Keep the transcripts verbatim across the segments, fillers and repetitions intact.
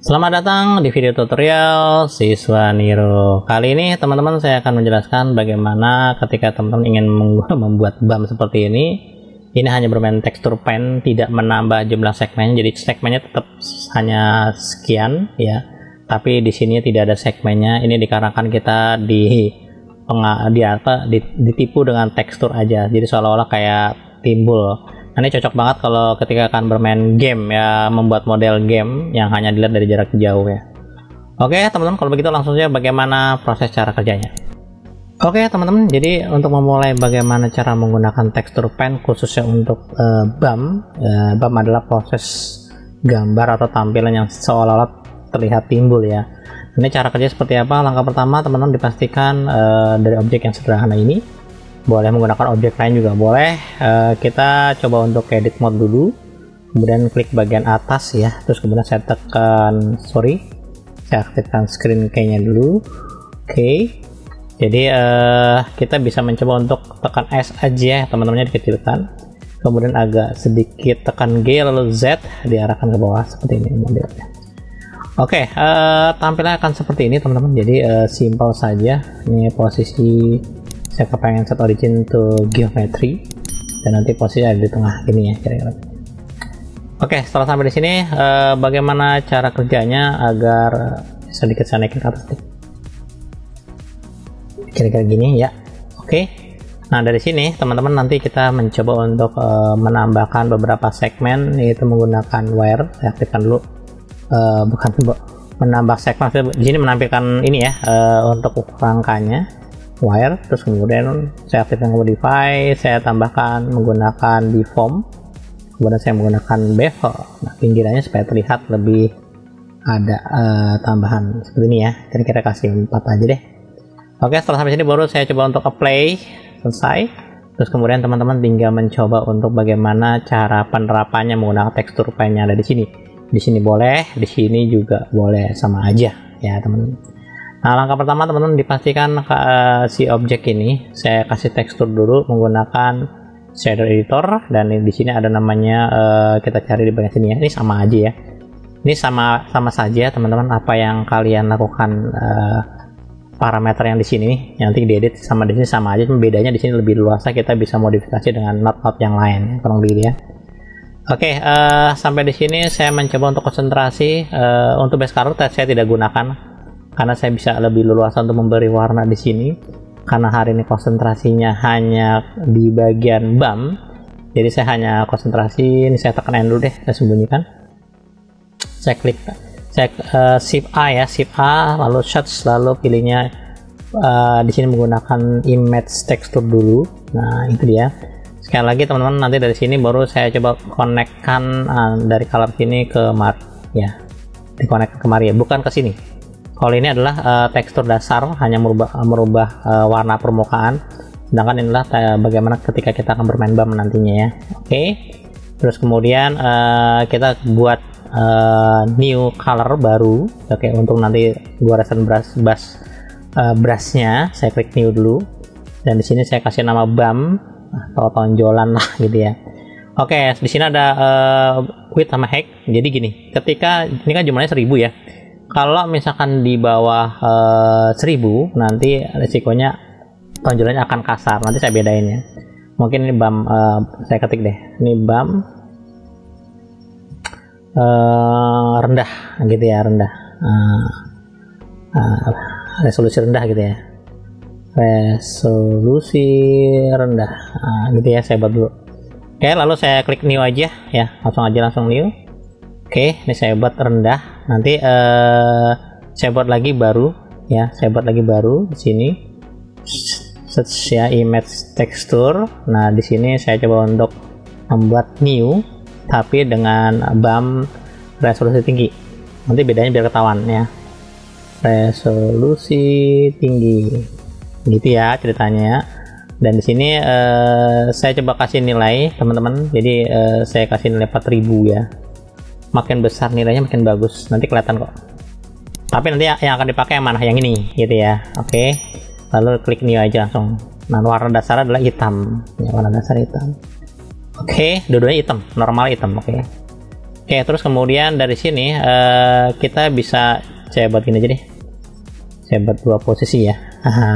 Selamat datang di video tutorial Siswa Niro. Kali ini teman-teman saya akan menjelaskan bagaimana ketika teman-teman ingin membuat B A M seperti ini. Ini hanya bermain tekstur pen, tidak menambah jumlah segmen. Jadi segmennya tetap hanya sekian ya. Tapi di sini tidak ada segmennya. Ini dikarenakan kita di di apa ditipu dengan tekstur aja. Jadi seolah-olah kayak timbul. Nah, ini cocok banget kalau ketika akan bermain game ya, membuat model game yang hanya dilihat dari jarak jauh ya. Oke teman-teman, kalau begitu langsung saja bagaimana proses cara kerjanya. Oke teman-teman, jadi untuk memulai bagaimana cara menggunakan tekstur pen khususnya untuk uh, B A M. uh, B A M adalah proses gambar atau tampilan yang seolah-olah terlihat timbul ya. Ini cara kerja seperti apa? Langkah pertama teman-teman dipastikan uh, dari objek yang sederhana ini. Boleh menggunakan objek lain juga boleh. Uh, kita coba untuk edit mode dulu, kemudian klik bagian atas ya, terus kemudian saya tekan sorry saya aktifkan screen key-nya dulu. Oke okay. Jadi uh, kita bisa mencoba untuk tekan S aja, teman-temannya dikecilkan, kemudian agak sedikit tekan G lalu Z diarahkan ke bawah seperti ini modelnya. Oke, okay, uh, tampilannya akan seperti ini teman-teman. Jadi uh, simple saja. Ini posisi saya kepengen set origin to geometry dan nanti posisi ada di tengah gini ya kira-kira. Oke, setelah sampai di sini eh, bagaimana cara kerjanya agar sedikit saya naikin ke atas deh. Kira-kira gini ya. Oke. Nah, dari sini teman-teman nanti kita mencoba untuk eh, menambahkan beberapa segmen, yaitu menggunakan wire. Saya aktifkan dulu. Eh, bukan menambah segmen, di sini menampilkan ini ya eh, untuk ukuran angkanya. Wire, terus kemudian saya aktifkan modify, saya tambahkan menggunakan deform, kemudian saya menggunakan bevel. Nah, pinggirannya supaya terlihat lebih ada uh, tambahan seperti ini ya, kira-kira kasih empat aja deh. Oke, setelah sampai sini baru saya coba untuk apply, selesai. Terus kemudian teman-teman tinggal mencoba untuk bagaimana cara penerapannya menggunakan tekstur pen yang ada di sini. Di sini boleh, di sini juga boleh, sama aja ya teman-teman. Nah, langkah pertama teman-teman dipastikan uh, si objek ini saya kasih tekstur dulu menggunakan shader editor, dan di sini ada namanya uh, kita cari di bagian sini ya. Ini sama aja ya. Ini sama sama saja teman-teman, apa yang kalian lakukan uh, parameter yang di sini nanti diedit sama di sini sama aja, bedanya di sini lebih luas, kita bisa modifikasi dengan not-not yang lain kurang lebih ya. Oke, okay, uh, sampai di sini saya mencoba untuk konsentrasi. Uh, untuk base color saya tidak gunakan karena saya bisa lebih leluasa untuk memberi warna di sini, karena hari ini konsentrasinya hanya di bagian B A M. Jadi saya hanya konsentrasi. Ini saya tekan N dulu deh, saya sembunyikan. Saya klik, saya uh, shift A ya, shift A, lalu shots, lalu pilihnya uh, di sini menggunakan image texture dulu. Nah itu dia. Sekali lagi teman-teman, nanti dari sini baru saya coba konekkan uh, dari color sini ke mari ya, dikonek ke mari ya, bukan ke sini. Kalau ini adalah uh, tekstur dasar, hanya merubah merubah uh, warna permukaan, sedangkan inilah uh, bagaimana ketika kita akan bermain B A M nantinya ya. Oke, okay. Terus kemudian uh, kita buat uh, new color baru. Oke, okay, untuk nanti goresan brush brush uh, brushnya saya klik new dulu, dan di sini saya kasih nama B A M atau tonjolan lah gitu ya. Oke, okay, di sini ada uh, width sama height. Jadi gini, ketika ini kan jumlahnya seribu ya. Kalau misalkan di bawah uh, seribu, nanti risikonya tonjolannya akan kasar. Nanti saya bedain ya. Mungkin ini B A M, uh, saya ketik deh. Ini B A M uh, rendah, gitu ya, rendah. Uh, uh, resolusi rendah gitu ya. Resolusi rendah, uh, gitu ya. Saya buat dulu. Oke, lalu saya klik new aja ya. Langsung aja langsung new. Oke, ini saya buat rendah. Nanti uh, saya buat lagi baru ya, saya buat lagi baru di sini. Search ya, image texture. Nah, di sini saya coba untuk membuat new tapi dengan B A M resolusi tinggi. Nanti bedanya biar ketahuan ya. Resolusi tinggi. Gitu ya ceritanya. Dan di sini uh, saya coba kasih nilai, teman-teman. Jadi uh, saya kasih nilai empat ribu ya. Makin besar nilainya makin bagus, nanti kelihatan kok. Tapi nanti yang akan dipakai yang mana, yang ini gitu ya. Oke, lalu klik new aja langsung. Nah, warna dasar adalah hitam ya, warna dasar hitam. Oke, dua-duanya hitam, normal hitam. Oke, Oke, terus kemudian dari sini uh, kita bisa saya buat gini aja deh. Saya buat dua posisi ya.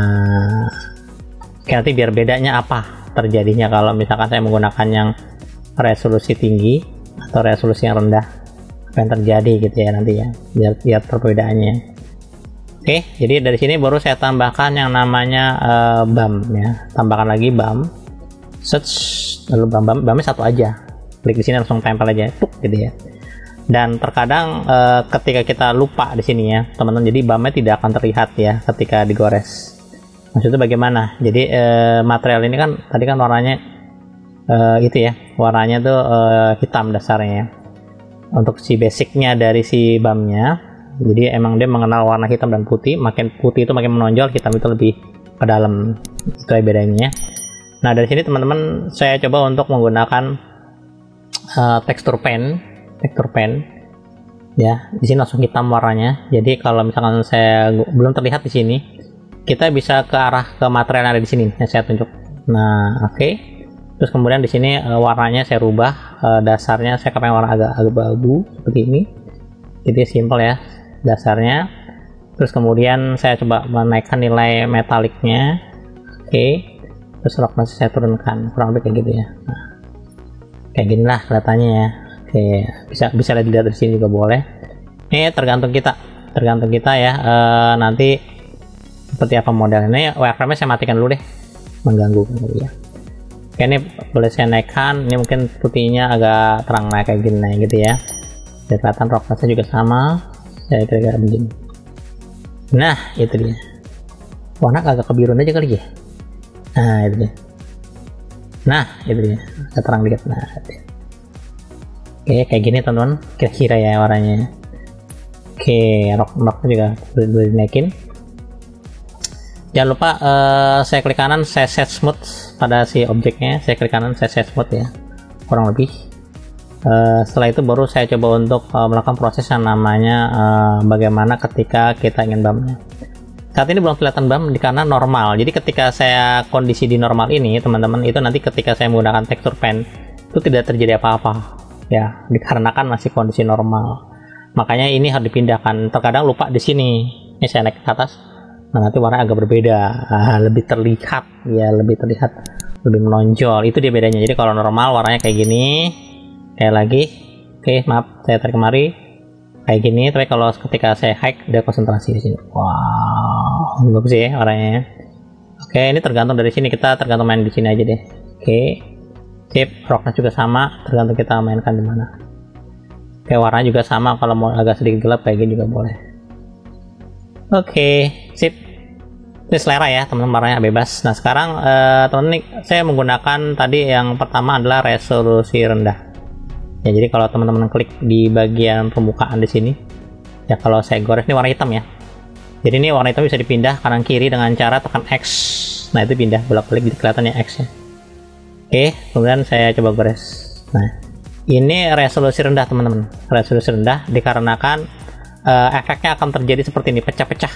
Oke, nanti biar bedanya apa terjadinya kalau misalkan saya menggunakan yang resolusi tinggi atau resolusi yang rendah, apa yang terjadi gitu ya nanti ya, biar lihat perbedaannya. Oke, jadi dari sini baru saya tambahkan yang namanya uh, B A M ya. Tambahkan lagi B A M, search, lalu B A M, B A M, B A M-nya satu aja. Klik di sini langsung tempel aja, tuk gitu ya. Dan terkadang uh, ketika kita lupa di sini ya, teman-teman, jadi B A M-nya tidak akan terlihat ya ketika digores. Maksudnya bagaimana? Jadi uh, material ini kan tadi kan warnanya uh, itu ya, warnanya tuh uh, hitam dasarnya. Untuk si basicnya dari si B A M-nya, jadi emang dia mengenal warna hitam dan putih. Makin putih itu makin menonjol, hitam itu lebih ke dalam. Itu ya bedanya. Nah dari sini teman-teman saya coba untuk menggunakan Uh, tekstur pen, tekstur pen, ya. Di sini langsung hitam warnanya. Jadi kalau misalkan saya belum terlihat di sini, kita bisa ke arah ke material yang ada di sini yang saya tunjuk. Nah, oke. Okay. Terus kemudian di sini uh, warnanya saya rubah, uh, dasarnya saya pakai warna agak agak abu seperti ini. Jadi simple ya dasarnya. Terus kemudian saya coba menaikkan nilai metaliknya, oke. Okay. Terus roughness saya turunkan, kurang lebih kayak gitu ya. Nah, kayak gini lah kelihatannya ya. Oke, bisa bisa dilihat dari sini juga boleh. Ini tergantung kita, tergantung kita ya. E, nanti seperti apa modelnya. Wireframe-nya saya matikan dulu deh, mengganggu ya. Oke, ini boleh saya naikkan. Ini mungkin putihnya agak terang nah kayak gini nah, gitu ya. Biar kelihatan roughness-nya juga sama. Saya kira-kira begini. Nah, itu dia. Warna agak kebiruan aja kali ya. Nah, itu dia. Nah, itu dia, agak terang dikit. Nah, oke, kayak gini teman-teman, kira-kira ya warnanya. Oke, rock-rocknya juga boleh dinaikin. Jangan lupa uh, saya klik kanan, saya set smooth pada si objeknya. Saya klik kanan, saya set smooth ya, kurang lebih. Uh, setelah itu baru saya coba untuk uh, melakukan proses yang namanya uh, bagaimana ketika kita ingin B A M-nya. Saat ini belum kelihatan B A M karena normal. Jadi ketika saya kondisi di normal ini, teman-teman, itu nanti ketika saya menggunakan tekstur pen itu tidak terjadi apa-apa ya, dikarenakan masih kondisi normal. Makanya ini harus dipindahkan. Terkadang lupa di sini. Ini saya naik ke atas. Nah, nanti warna agak berbeda, ah, lebih terlihat ya, lebih terlihat, lebih menonjol. Itu dia bedanya. Jadi kalau normal warnanya kayak gini, kayak lagi. Oke, maaf, saya tarik kemari. Kayak gini, tapi kalau ketika saya hike dia konsentrasi di sini. Wow, bagus ya warnanya. Oke, ini tergantung dari sini, kita tergantung main di sini aja deh. Oke, sip, rocknya juga sama, tergantung kita mainkan di mana. Oke, warnanya juga sama, kalau mau agak sedikit gelap kayak gini juga boleh. Oke, sip. Ini selera ya, teman-teman, warnanya bebas. Nah sekarang eh, teman-teman, saya menggunakan tadi yang pertama adalah resolusi rendah. Ya, jadi kalau teman-teman klik di bagian permukaan di sini, ya kalau saya gores ini warna hitam ya. Jadi ini warna hitam bisa dipindah kanan kiri dengan cara tekan X. Nah itu pindah bolak-balik, jadi kelihatannya X ya. Oke, kemudian saya coba gores. Nah, ini resolusi rendah teman-teman. Resolusi rendah dikarenakan uh, efeknya akan terjadi seperti ini, pecah-pecah.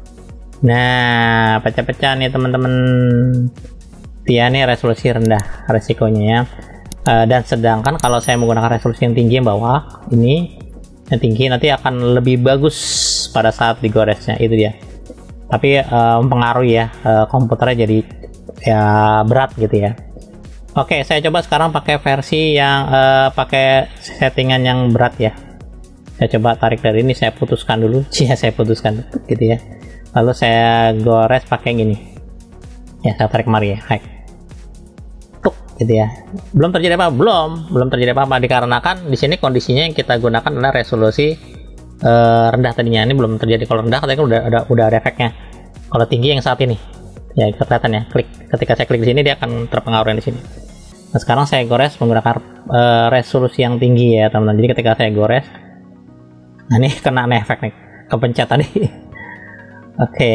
Nah, pecah-pecah nih teman-teman. Dia nih resolusi rendah resikonya ya. Uh, dan sedangkan kalau saya menggunakan resolusi yang tinggi yang bawah ini, yang tinggi nanti akan lebih bagus pada saat digoresnya, itu dia. Tapi uh, mempengaruhi ya, uh, komputernya jadi ya berat gitu ya. Oke, saya coba sekarang pakai versi yang uh, pakai settingan yang berat ya. Saya coba tarik dari ini, saya putuskan dulu, ya saya putuskan gitu ya. Lalu saya gores pakai gini. Ya, saya tarik kemari ya, hike. Gitu ya. Belum terjadi apa? Belum, belum terjadi apa-apa dikarenakan di sini kondisinya yang kita gunakan adalah resolusi uh, rendah tadinya. Ini belum terjadi. Kalau rendah katanya udah ada udah ada efeknya. Kalau tinggi yang saat ini, ya kelihatan ya. Klik ketika saya klik di sini dia akan terpengaruh di sini. Nah sekarang saya gores menggunakan uh, resolusi yang tinggi ya teman-teman. Jadi ketika saya gores, nah ini kena nih efek nih, kepencet tadi. Oke. Okay.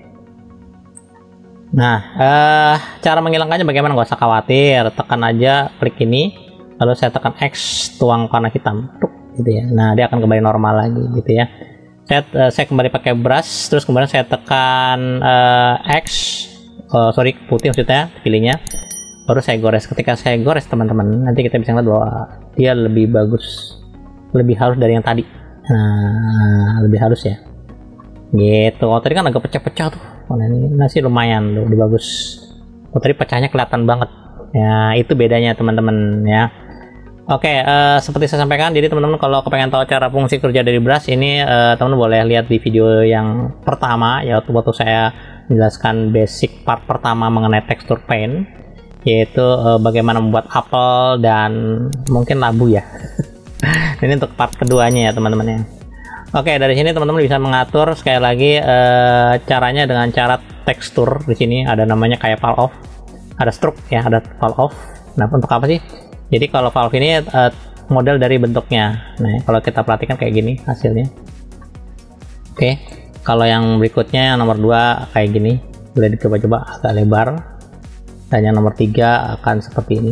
Nah, uh, cara menghilangkannya bagaimana? Gak usah khawatir, tekan aja klik ini, lalu saya tekan X, tuang warna hitam, tuh, gitu ya. Nah, dia akan kembali normal lagi, gitu ya. Saya, uh, saya kembali pakai brush, terus kemudian saya tekan uh, X, uh, sorry putih maksudnya, pilihnya, baru saya gores. Ketika saya gores teman-teman, nanti kita bisa lihat bahwa dia lebih bagus, lebih halus dari yang tadi. Nah, lebih halus ya. Gitu. Oh, tadi kan agak pecah-pecah tuh. Oh, ini nasi lumayan tuh, udah bagus. Oh, tadi pecahnya kelihatan banget. Ya, itu bedanya teman-teman ya. Oke, uh, seperti saya sampaikan, jadi teman-teman kalau kepengen tahu cara fungsi kerja dari brush ini, uh, teman-teman boleh lihat di video yang pertama, yaitu waktu saya menjelaskan basic part pertama mengenai texture paint, yaitu uh, bagaimana membuat apel dan mungkin labu ya. Ini untuk part keduanya ya teman-teman ya. Oke, dari sini teman-teman bisa mengatur sekali lagi uh, caranya dengan cara tekstur. Di sini ada namanya kayak valve off, ada stroke ya, ada valve off. Nah, untuk apa sih? Jadi kalau valve ini uh, model dari bentuknya. Nah, kalau kita perhatikan kayak gini hasilnya. Oke, kalau yang berikutnya yang nomor dua kayak gini, boleh dicoba-coba agak lebar. Dan yang nomor tiga akan seperti ini.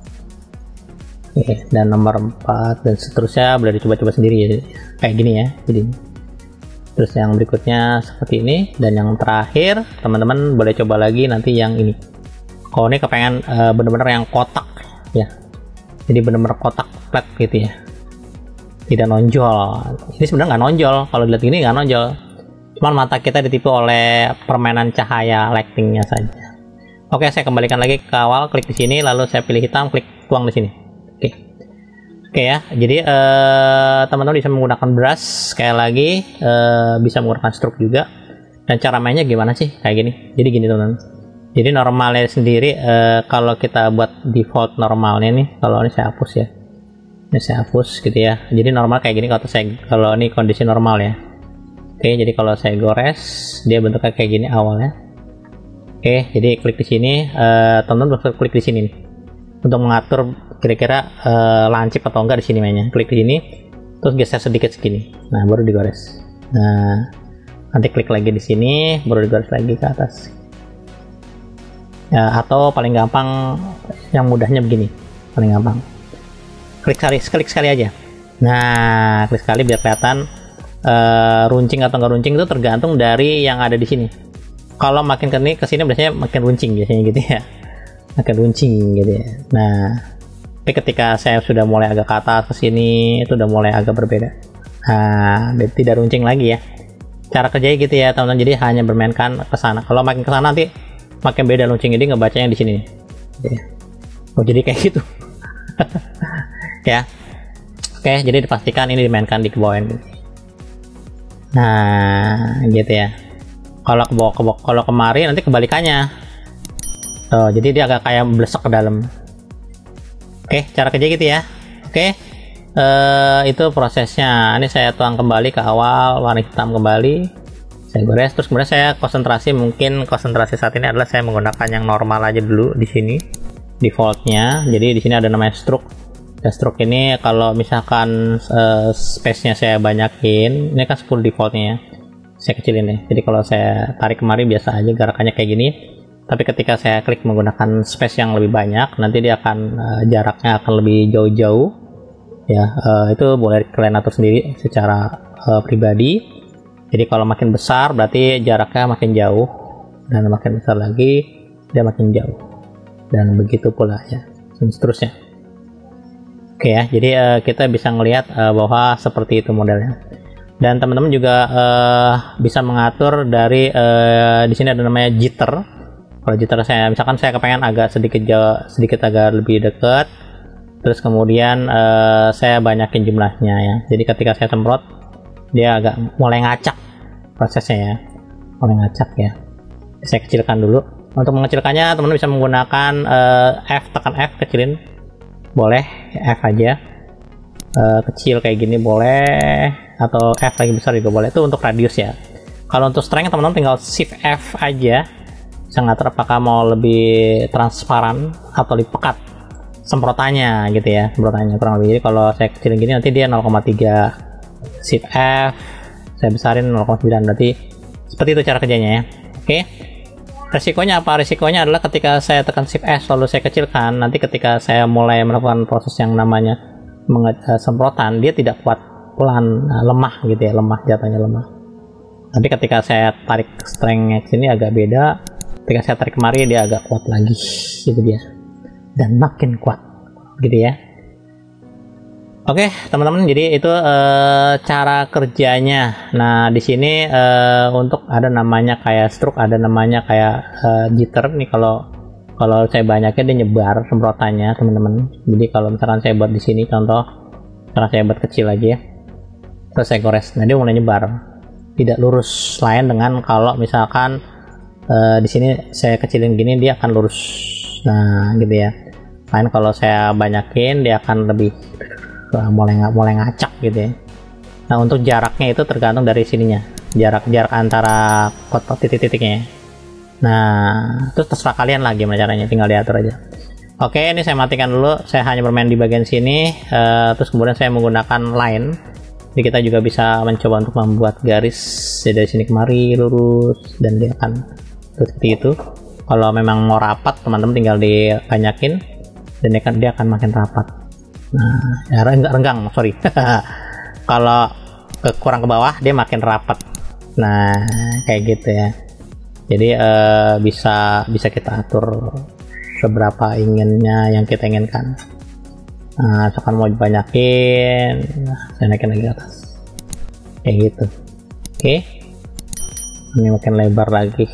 Oke, dan nomor empat dan seterusnya boleh dicoba-coba sendiri ya, kayak gini ya. Jadi, terus yang berikutnya seperti ini, dan yang terakhir teman-teman boleh coba lagi nanti yang ini. Kalau ini kepengen uh, bener-bener yang kotak ya. Jadi benar-benar kotak flat gitu ya, tidak nonjol. Ini sebenarnya nggak nonjol, kalau dilihat ini nggak nonjol, cuman mata kita ditipu oleh permainan cahaya lightingnya saja. Oke, saya kembalikan lagi ke awal, klik di sini, lalu saya pilih hitam, klik tuang di sini. Oke, oke ya. Jadi teman-teman eh, bisa menggunakan brush, sekali lagi eh, bisa menggunakan stroke juga. Dan cara mainnya gimana sih? Kayak gini. Jadi gini teman-teman. Jadi normalnya sendiri eh, kalau kita buat default normalnya nih, kalau ini saya hapus ya, ini saya hapus gitu ya. Jadi normal kayak gini kalau saya, kalau ini kondisi normal ya. Oke, jadi kalau saya gores, dia bentuknya kayak gini awalnya. Oke, jadi klik di sini, eh, teman-teman bisa klik di sini nih, untuk mengatur kira-kira eh, lancip atau enggak di sini mainnya. Klik di sini, terus geser sedikit segini. Nah, baru digores. Nah, nanti klik lagi di sini, baru digores lagi ke atas. Ya, atau paling gampang yang mudahnya begini, paling gampang klik sekali klik sekali aja. Nah, klik sekali biar kelihatan uh, runcing atau enggak runcing itu tergantung dari yang ada di sini. Kalau makin ke sini biasanya makin runcing biasanya gitu ya, makin runcing gitu ya. Nah, tapi ketika saya sudah mulai agak ke atas ke sini, itu udah mulai agak berbeda. Nah, tidak runcing lagi ya. Cara kerjanya gitu ya teman-teman. Jadi hanya bermainkan ke sana. Kalau makin ke sana nanti makin beda launching, ini ngebacanya di sini. Oh, jadi kayak gitu. Ya. Oke, jadi dipastikan ini dimainkan di kebawah. Nah, gitu ya. Kalau ke bawah, ke bawah, kalau kemari nanti kebalikannya. Oh, jadi dia agak kayak blesek ke dalam. Oke, cara kerja gitu ya. Oke. Uh, itu prosesnya. Ini saya tuang kembali ke awal, warna hitam kembali. Saya gores, terus kemudian saya konsentrasi, mungkin konsentrasi saat ini adalah saya menggunakan yang normal aja dulu di sini defaultnya. Jadi di sini ada namanya stroke. Dan stroke ini kalau misalkan uh, space-nya saya banyakin, ini kan sepuluh defaultnya ya, saya kecilin ya. Jadi kalau saya tarik kemari biasa aja gerakannya kayak gini. Tapi ketika saya klik menggunakan space yang lebih banyak, nanti dia akan uh, jaraknya akan lebih jauh-jauh ya. Uh, itu boleh kalian atur sendiri secara uh, pribadi. Jadi kalau makin besar berarti jaraknya makin jauh, dan makin besar lagi dia makin jauh, dan begitu pula ya, dan seterusnya. Oke ya, jadi uh, kita bisa ngelihat uh, bahwa seperti itu modelnya. Dan teman-teman juga uh, bisa mengatur dari uh, di sini ada namanya jitter. Kalau jitter saya misalkan saya kepengen agak sedikit jauh, sedikit agak lebih dekat, terus kemudian uh, saya banyakin jumlahnya ya. Jadi ketika saya semprot dia agak mulai ngacak prosesnya ya, mulai ngacak ya. Saya kecilkan dulu. Untuk mengecilkannya teman-teman bisa menggunakan uh, F, tekan F, kecilin boleh, F aja. Uh, kecil kayak gini boleh, atau F lagi besar juga boleh. Itu untuk radius ya. Kalau untuk strength teman-teman tinggal shift F aja, bisa ngatur apakah mau lebih transparan atau lebih pekat semprotannya gitu ya, semprotannya kurang lebih. Jadi kalau saya kecilin gini nanti dia nol koma tiga, shift F, saya besarin nol koma sembilan, berarti seperti itu cara kerjanya ya. Oke, resikonya apa? Resikonya adalah ketika saya tekan shift S lalu saya kecilkan, nanti ketika saya mulai melakukan proses yang namanya semprotan, dia tidak kuat, pelan, lemah gitu ya, lemah, jatuhnya lemah. Tapi ketika saya tarik strength sini agak beda, ketika saya tarik kemari dia agak kuat lagi gitu dia, dan makin kuat gitu ya. Oke, teman-teman, jadi itu uh, cara kerjanya. Nah, di sini uh, untuk ada namanya kayak stroke, ada namanya kayak uh, jitter nih. Kalau kalau saya banyakin dia nyebar semprotannya, teman-teman. Jadi kalau misalkan saya buat di sini contoh, karena saya buat kecil aja ya, terus saya gores, nah dia mulai nyebar, tidak lurus. Lain dengan kalau misalkan uh, di sini saya kecilin gini, dia akan lurus. Nah, gitu ya. Lain kalau saya banyakin, dia akan lebih mulai nggak mulai ngacak gitu ya. Nah, untuk jaraknya itu tergantung dari sininya, jarak jarak antara kotak titik-titiknya. Nah, terus terserah kalian lah gimana caranya, tinggal diatur aja. Oke, ini saya matikan dulu, saya hanya bermain di bagian sini, uh, terus kemudian saya menggunakan line. Jadi kita juga bisa mencoba untuk membuat garis dari sini kemari lurus, dan dia akan seperti itu. Kalau memang mau rapat, teman-teman tinggal dibanyakin, dan dia akan, dia akan makin rapat. Nah, ya, renggang, renggang sorry. Kalau ke kurang ke bawah, dia makin rapat. Nah, kayak gitu ya. Jadi eh, bisa bisa kita atur seberapa inginnya yang kita inginkan. Nah, misalkan mau dibanyakin, nah, saya naikin lagi ke atas, kayak gitu. Oke, ini makin lebar lagi.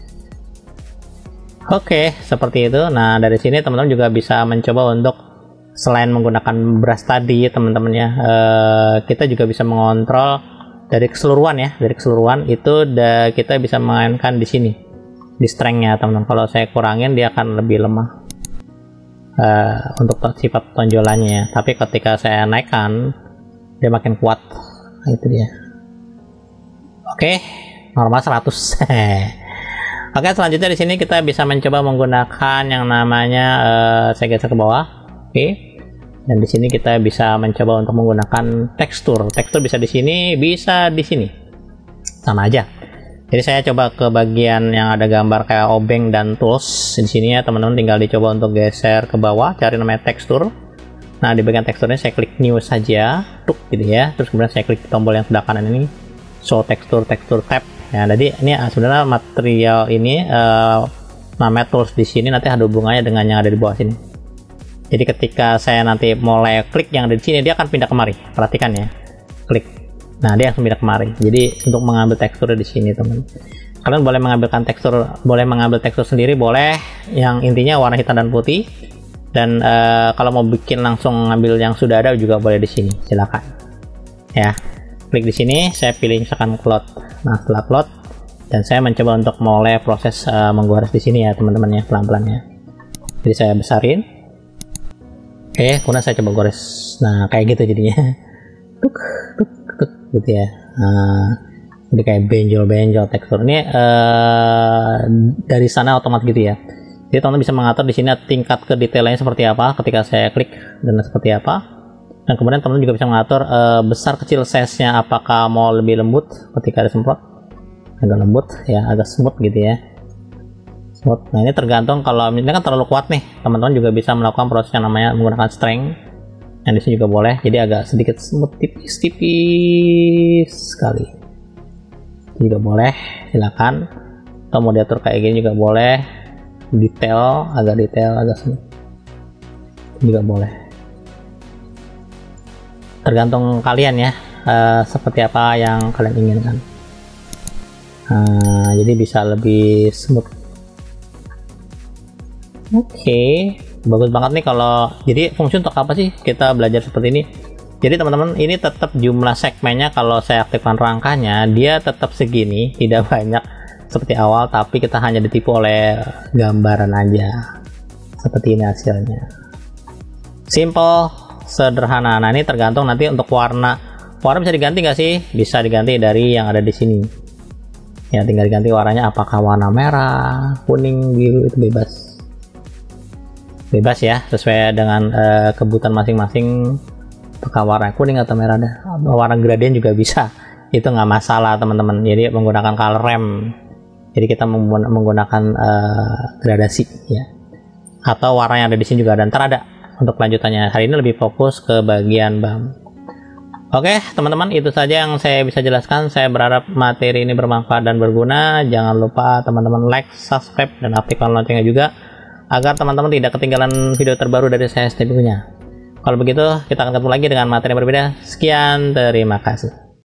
Oke, seperti itu. Nah, dari sini teman-teman juga bisa mencoba untuk selain menggunakan brush tadi, teman-teman ya, uh, kita juga bisa mengontrol dari keseluruhan ya, dari keseluruhan itu da, kita bisa memainkan di sini di strength-nya, teman-teman. Kalau saya kurangin, dia akan lebih lemah uh, untuk sifat tonjolannya ya. Tapi ketika saya naikkan, dia makin kuat. Nah, itu dia. Oke, normal seratus. Oke, selanjutnya di sini kita bisa mencoba menggunakan yang namanya uh, saya geser ke bawah. Oke, dan di sini kita bisa mencoba untuk menggunakan tekstur. Tekstur bisa di sini, bisa di sini, sama aja. Jadi saya coba ke bagian yang ada gambar kayak obeng dan tools di sini ya, teman-teman. Tinggal dicoba untuk geser ke bawah, cari namanya tekstur. Nah, di bagian teksturnya saya klik new saja, tuk gitu ya. Terus kemudian saya klik tombol yang sebelah kanan ini, show tekstur, tekstur tab. Ya, jadi ini sebenarnya material ini uh, namanya tools di sini nanti ada hubungannya dengan yang ada di bawah sini. Jadi ketika saya nanti mulai klik yang ada di sini, dia akan pindah kemari. Perhatikan ya, klik. Nah, dia akan pindah kemari. Jadi untuk mengambil tekstur di sini, teman. Kalian boleh mengambilkan tekstur, boleh mengambil tekstur sendiri, boleh. Yang intinya warna hitam dan putih. Dan uh, kalau mau bikin langsung ngambil yang sudah ada juga boleh di sini. Silakan. Ya, klik di sini. Saya pilih misalkan cloud. Nah, setelah cloud, dan saya mencoba untuk mulai proses uh, menggores di sini ya, teman-teman ya, pelan-pelan ya. Jadi saya besarin. Oke, kemudian saya coba gores. Nah, kayak gitu jadinya. Tuk, tuk, tuk, gitu ya. Nah, jadi kayak benjol-benjol tekstur. Ini uh, dari sana otomatis gitu ya. Jadi teman-teman bisa mengatur di sini tingkat kedetailnya seperti apa ketika saya klik dan seperti apa. Dan kemudian teman-teman juga bisa mengatur uh, besar kecil size-nya, apakah mau lebih lembut ketika ada semprot, agak lembut ya, agak smooth gitu ya. Nah, ini tergantung. Kalau ini kan terlalu kuat nih, teman-teman juga bisa melakukan proses yang namanya menggunakan strength. Yang di sini juga boleh, jadi agak sedikit smooth, tipis-tipis sekali juga boleh, silakan. Atau mau diatur kayak gini juga boleh, detail, agak detail, agak smooth juga boleh. Tergantung kalian ya, uh, seperti apa yang kalian inginkan. Uh, jadi bisa lebih smooth. Oke, okay. Bagus banget nih kalau jadi fungsi untuk apa sih kita belajar seperti ini. Jadi teman-teman, ini tetap jumlah segmennya kalau saya aktifkan rangkanya dia tetap segini, tidak banyak seperti awal, tapi kita hanya ditipu oleh gambaran aja. Seperti ini hasilnya. Simple, sederhana. Nah, ini tergantung nanti untuk warna. Warna bisa diganti nggak sih? Bisa diganti dari yang ada di sini. Ya, tinggal diganti warnanya, apakah warna merah, kuning, biru, itu bebas. Bebas ya, sesuai dengan uh, kebutuhan masing-masing, apakah warna kuning atau merah dah. Warna gradien juga bisa, itu nggak masalah teman-teman. Jadi menggunakan color ramp, jadi kita menggunakan uh, gradasi ya, atau warna yang ada di sini juga ada. Ntar ada untuk lanjutannya. Hari ini lebih fokus ke bagian B A M. Oke teman-teman, itu saja yang saya bisa jelaskan. Saya berharap materi ini bermanfaat dan berguna. Jangan lupa teman-teman like, subscribe, dan aktifkan loncengnya juga, agar teman-teman tidak ketinggalan video terbaru dari saya setiap minggunya. Kalau begitu, kita akan ketemu lagi dengan materi yang berbeda. Sekian, terima kasih.